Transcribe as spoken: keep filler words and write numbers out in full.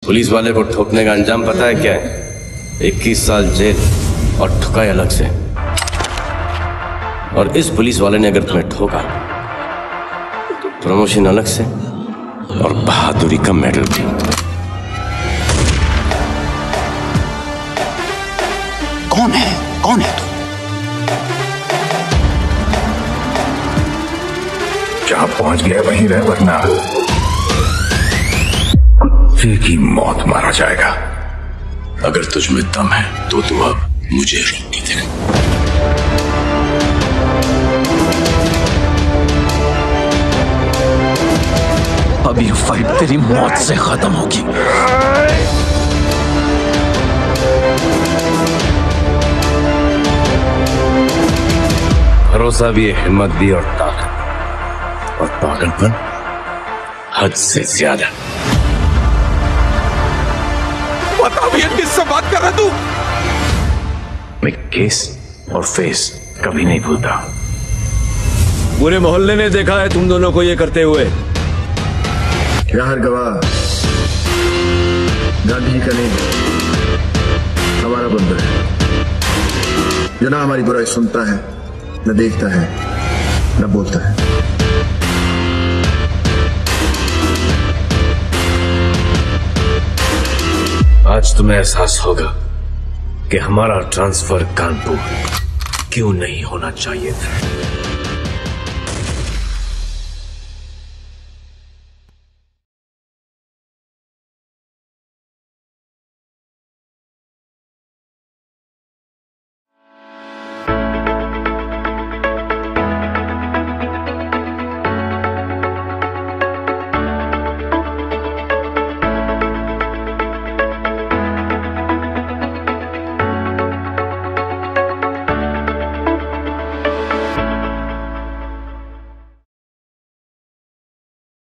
Police वाले को ठोकने का अंजाम पता है क्या है? इक्कीस साल जेल और ठुकाई अलग से। और इस पुलिस वाले ने अगर तुम्हें ठोका तो प्रमोशन अलग से और बहादुरी का मेडल भी। कौन है कौन है तू? जहां पहुंच गया वहीं रह, वरना कुत्ते की मौत मारा जाएगा। अगर तुझ में दम है तो तू अब मुझे रोक नहीं देगा। अब ये फाइट तेरी मौत से खत्म होगी। भरोसा भी है, हिम्मत भी और ताकत, और पागलपन हद से ज्यादा। बता भैया किससे बात कर रहा तू? मैं केस और फेस कभी नहीं भूलता। पूरे मोहल्ले ने देखा है तुम दोनों को ये करते हुए। यहाँ हर गवाह गांधी जी का नहीं, हमारा बंदा है जो ना हमारी बुराई सुनता है, न देखता है, न बोलता है। आज तुम्हें एहसास होगा कि हमारा ट्रांसफर कानपुर क्यों नहीं होना चाहिए था।